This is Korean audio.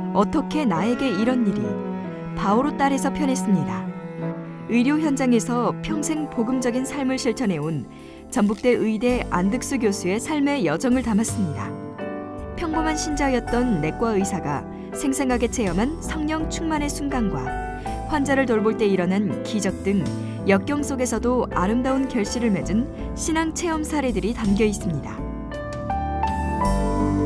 어떻게 나에게 이런 일이? 바오로 딸에서 편했습니다. 의료 현장에서 평생 복음적인 삶을 실천해온 전북대 의대 안득수 교수의 삶의 여정을 담았습니다. 평범한 신자였던 내과 의사가 생생하게 체험한 성령 충만의 순간과 환자를 돌볼 때 일어난 기적 등 역경 속에서도 아름다운 결실을 맺은 신앙 체험 사례들이 담겨 있습니다.